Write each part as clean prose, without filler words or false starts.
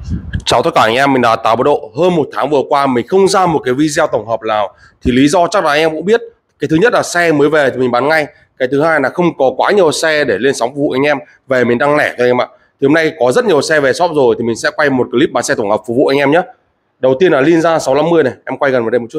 Chào tất cả anh em, mình là Táo Bố Độ. Hơn một tháng vừa qua mình không ra một cái video tổng hợp nào. Thì lý do chắc là anh em cũng biết. Cái thứ nhất là xe mới về thì mình bán ngay. Cái thứ hai là không có quá nhiều xe để lên sóng phục vụ anh em. Về mình đăng lẻ cho anh em ạ. Thì hôm nay có rất nhiều xe về shop rồi thì mình sẽ quay một clip bán xe tổng hợp phục vụ anh em nhé. Đầu tiên là Ninja 650 này, em quay gần vào đây một chút.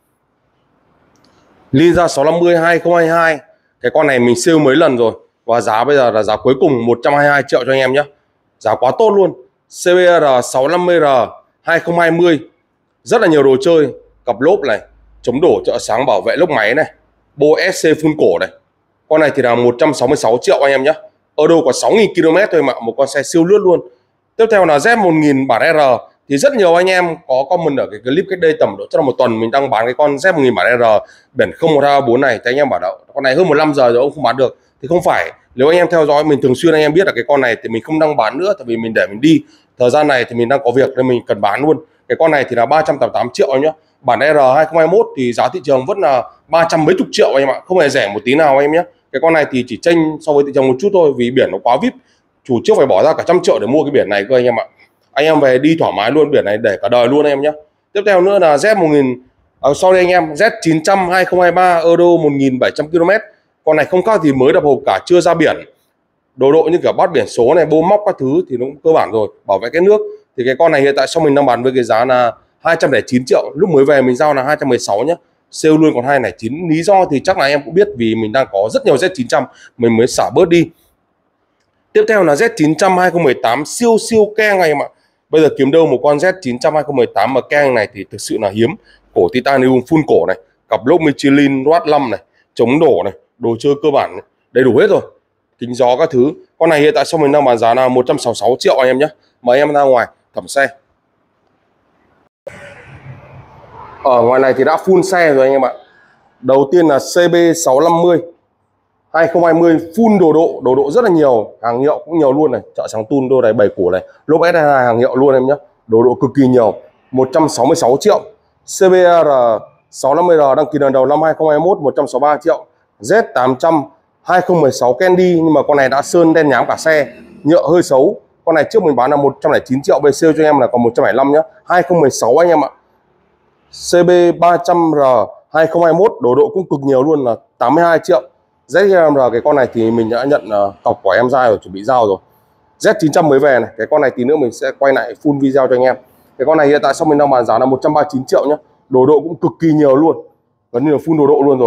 Ninja 650 2022. Cái con này mình sale mấy lần rồi. Và giá bây giờ là giá cuối cùng 122 triệu cho anh em nhé. Giá quá tốt luôn. CBR 650R 2020, rất là nhiều đồ chơi, cặp lốp này, chống đổ trợ sáng bảo vệ lốc máy này, bô SC phun cổ này. Con này thì là 166 triệu anh em nhé. Ở đâu có 6.000 km thôi mà, một con xe siêu lướt luôn. Tiếp theo là Z1000 bản R. Thì rất nhiều anh em có comment ở cái clip cách đây tầm độ chắc là một tuần mình đang bán cái con Z1000 bản R biển 01234 này. Thì anh em bảo đó, con này hơn 15 giờ rồi ông không bán được. Thì không phải, nếu anh em theo dõi mình thường xuyên anh em biết là cái con này thì mình không đang bán nữa, tại vì mình để mình đi. Thời gian này thì mình đang có việc nên mình cần bán luôn. Cái con này thì là 388 triệu anh nhá. Bản R 2021 thì giá thị trường vẫn là 300 mấy chục triệu anh em ạ, không hề rẻ một tí nào anh em nhé. Cái con này thì chỉ chênh so với thị trường một chút thôi, vì biển nó quá VIP, chủ trước phải bỏ ra cả 100 triệu để mua cái biển này cơ anh em ạ. Anh em về đi thoải mái luôn, biển này để cả đời luôn anh em nhé. Tiếp theo nữa là Z1000 sorry anh em, Z900 2023 Euro 1700 km. Con này không khác gì mới đập hộp cả, chưa ra biển. Đồ độ như kiểu bắt biển số này, bô móc các thứ thì nó cũng cơ bản rồi, bảo vệ cái nước. Thì cái con này hiện tại sau mình đang bán với cái giá là 209 triệu, lúc mới về mình giao là 216 nhé, sale luôn còn 209. Lý do thì chắc là em cũng biết, vì mình đang có rất nhiều Z900 mình mới xả bớt đi. Tiếp theo là Z900 2018 siêu keng này mà. Bây giờ kiếm đâu một con Z900 2018 mà keng này thì thực sự là hiếm. Cổ titanium full cổ này, cặp lốp Michelin Road 5 này, chống đổ này, đồ chơi cơ bản này, đầy đủ hết rồi, kính gió các thứ. Con này hiện tại sau mình đang bán giá là 166 triệu anh em nhé. Mời em ra ngoài thẩm xe. Ở ngoài này thì đã full xe rồi anh em ạ. Đầu tiên là CB650 2020 full đồ độ rất là nhiều, hàng hiệu cũng nhiều luôn này, chợ sáng tun đô này, 7 củ này, lốp S22 hàng hiệu luôn em nhé. Đồ độ cực kỳ nhiều, 166 triệu. CBR 650R đăng ký lần đầu năm 2021 163 triệu. Z800 2016 Candy, nhưng mà con này đã sơn đen nhám cả xe, nhựa hơi xấu. Con này trước mình bán là 109 triệu, về sale cho em là còn 175 nhé. 2016 anh em ạ. CB300R 2021 đồ độ cũng cực nhiều luôn là 82 triệu. Z200R cái con này thì mình đã nhận cọc của em ra rồi, chuẩn bị giao rồi. Z900 mới về này, cái con này tí nữa mình sẽ quay lại full video cho anh em. Cái con này hiện tại sau mình đang bán giá là 139 triệu nhé. Đồ độ cũng cực kỳ nhiều luôn, gần như là full đồ độ luôn rồi.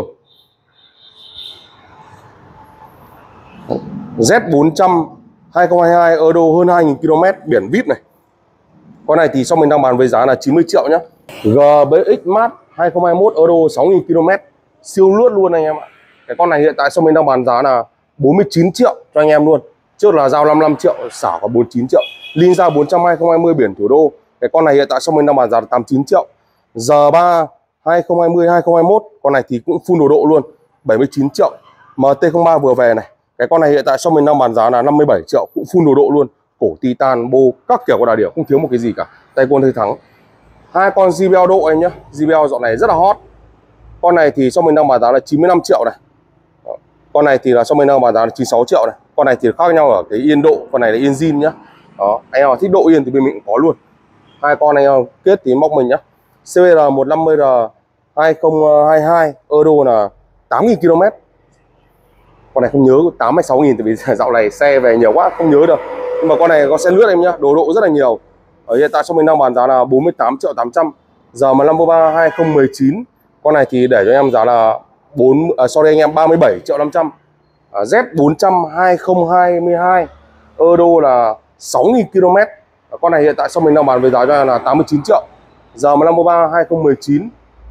Z400 2022 Euro hơn 2.000 km biển VIP này. Con này thì sau mình đang bán với giá là 90 triệu nhé. GBX Mart 2021 Euro 6.000 km siêu lướt luôn anh em ạ. Cái con này hiện tại sau mình đang bán giá là 49 triệu cho anh em luôn. Trước là giao 55 triệu, xả có 49 triệu. Ninja 400 2020 biển thủ đô. Cái con này hiện tại sau mình đang bán giá là 89 triệu. G3 2020 2021 con này thì cũng full đồ độ luôn, 79 triệu. MT03 vừa về này. Cái con này hiện tại sau mình đang bán giá là 57 triệu, cũng full đồ độ luôn, cổ titan, bô các kiểu của đà điểu, không thiếu một cái gì cả. Tay quân hơi thắng. Hai con JBL độ anh nhá, JBL dạo này rất là hot. Con này thì sau mình đang bán giá là 95 triệu này. Con này thì là sau mình đang bán giá là 96 triệu này. Con này thì khác nhau ở cái yên độ, con này là yên zin nhá. Đó, anh em thích độ yên thì bên mình cũng có luôn. Hai con anh em kết thì móc mình nhá. CBR 150R 2022 Euro là 8.000 km. Con này không nhớ 86.000, tại vì dạo này xe về nhiều quá không nhớ được. Nhưng mà con này có xe lướt em nhá, đồ độ rất là nhiều. Ở hiện tại sau mình đang bán giá là 48 triệu 800. Giờ mà Lambo 3 2019 con này thì để cho em giá là sorry anh em 37 triệu 500. Z400 2022 Euro là 6.000 km. Con này hiện tại sau mình đang bán với giá cho là 89 triệu. Giờ mà Lambo 3 2019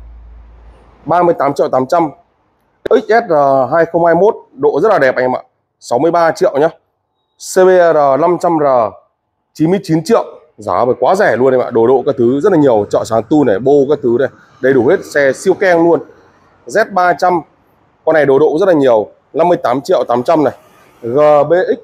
38 triệu 800. XSR 2021 độ rất là đẹp anh em ạ, 63 triệu nhá. CBR 500R 99 triệu, giá phải quá rẻ luôn em ạ. Đồ độ các thứ rất là nhiều, chợ sáng tu này, bô các thứ này, đầy đủ hết, xe siêu keng luôn. Z300 con này đồ độ rất là nhiều, 58 triệu 800 này. GBX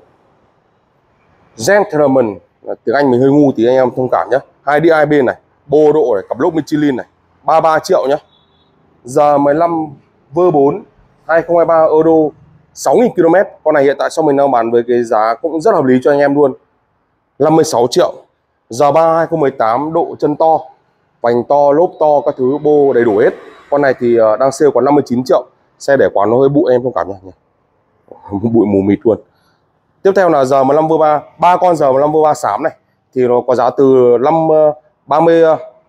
Gentleman, tiếng Anh mình hơi ngu thì anh em thông cảm nhé. 2D hai bên này, bô độ này, cặp lốp Michelin này, 33 triệu nhá. Giờ 15 V4 2023 Euro 6.000 km. Con này hiện tại sau mình đang bán với cái giá cũng rất hợp lý cho anh em luôn, 56 triệu. R3 2018 độ chân to, vành to, lốp to, các thứ bô đầy đủ hết. Con này thì đang sale còn 59 triệu. Xe để quán nó hơi bụi em thông cảm nhé. Bụi mù mịt luôn. Tiếp theo là R15 V3, ba con R15 V3 xám này thì nó có giá từ 30.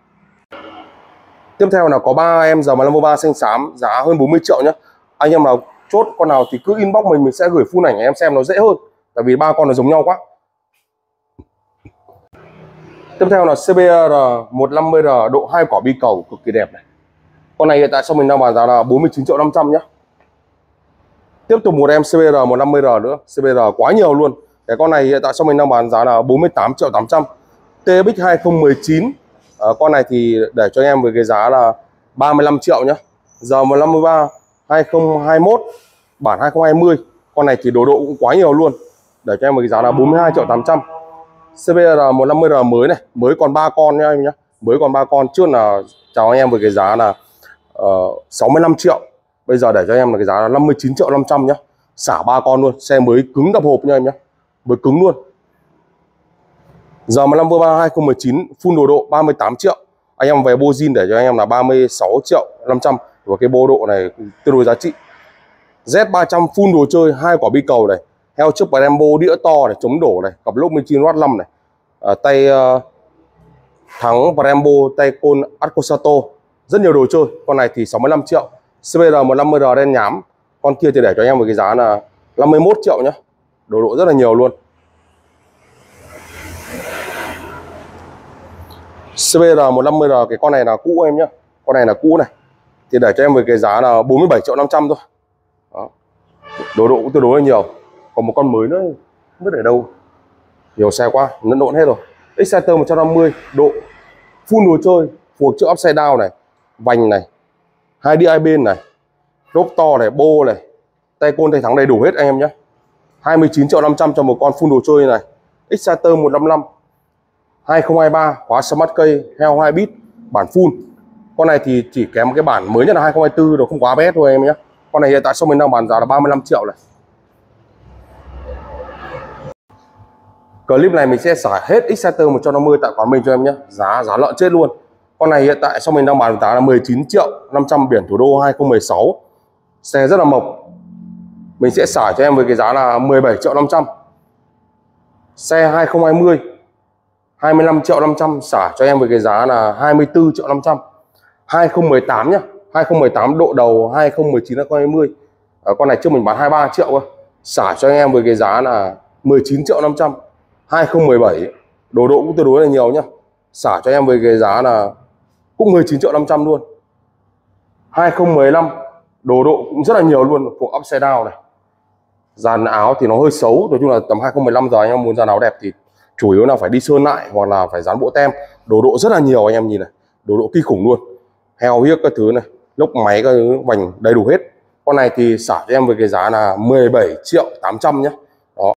Tiếp theo là có 3 em R15 V3 xanh xám giá hơn 40 triệu nhé. Anh em nào chốt con nào thì cứ inbox mình sẽ gửi full ảnh em xem nó dễ hơn. Tại vì ba con nó giống nhau quá. Tiếp theo là CBR 150R độ 2 quả bi cầu cực kỳ đẹp này. Con này hiện tại shop mình đang bán giá là 49 triệu 500 nhé. Tiếp tục một em CBR 150R nữa. CBR quá nhiều luôn. Cái con này hiện tại shop mình đang bán giá là 48 triệu 800. TX 2019. Con này thì để cho anh em với cái giá là 35 triệu nhé. R153 2021 bản 2020. Con này thì đồ độ cũng quá nhiều luôn. Để cho em với cái giá là 42 triệu 800. CBR 150R mới này, mới còn 3 con nha em nhé. Mới còn 3 con, trước là chào anh em với cái giá là 65 triệu. Bây giờ để cho em là cái giá là 59 triệu 500 nhé. Xả 3 con luôn, xe mới cứng đập hộp nha em nhé. Mới cứng luôn. R15 V3 2019 full đồ độ 38 triệu. Anh em về bô zin để cho anh em là 36 triệu 500. Và cái bô độ này tương đối giá trị. Z300 full đồ chơi, 2 quả bi cầu này, heo trước Brembo đĩa to này, chống đổ này, cặp lốp 19W5 này, tay thắng Brembo, tay côn Arcosato, rất nhiều đồ chơi. Con này thì 65 triệu. CBR 150R đen nhám. Con kia thì để cho anh em một cái giá là 51 triệu nhé. Đồ độ rất là nhiều luôn. CBR 150R cái con này là cũ em nhé. Con này là cũ này. Thì để cho em với cái giá là 47 triệu 500 thôi. Đó. Đồ độ cũng tương đối là nhiều. Còn một con mới nữa không biết ở đâu. Nhiều xe quá, lẫn lộn hết rồi. Exciter 150 độ full đồ chơi, phuộc chữa upside down này, vành này, 2 đĩa hai bên này, lốp to này, bô này, tay côn tay thắng đầy đủ hết anh em nhé. 29 triệu 500 cho một con full đồ chơi này. Exciter 155 2023 khóa smart key, heo 2 bit, bản full. Con này thì chỉ kém một cái bản mới nhất là 2024 rồi, không quá bé thôi em nhé. Con này hiện tại shop mình đang bán giá là 35 triệu này. Clip này mình sẽ xả hết Exciter 150 tại quán mình cho em nhé. Giá lợn chết luôn. Con này hiện tại shop mình đang bán giá là 19 triệu 500 biển thủ đô 2016. Xe rất là mộc. Mình sẽ xả cho em với cái giá là 17 triệu 500. Xe 2020 25 triệu 500, xả cho em với cái giá là 24 triệu 500. 2018 nhá. 2018 độ đầu 2019 2020. Con này trước mình bán 23 triệu cơ. Xả cho anh em với cái giá là 19 triệu 500. 2017 đồ độ cũng tương đối là nhiều nhá. Xả cho em với cái giá là cũng 19 triệu 500 luôn. 2015 đồ độ cũng rất là nhiều luôn, thuộc upside down này. Dàn áo thì nó hơi xấu, nói chung là tầm 2015 giờ anh em muốn dàn áo đẹp thì chủ yếu là phải đi sơn lại hoặc là phải dán bộ tem. Đồ độ rất là nhiều anh em nhìn này, đồ độ kinh khủng luôn. Heo hiếc các thứ này, lốc máy các thứ, vành đầy đủ hết. Con này thì xả cho em với cái giá là 17 triệu 800 nhé.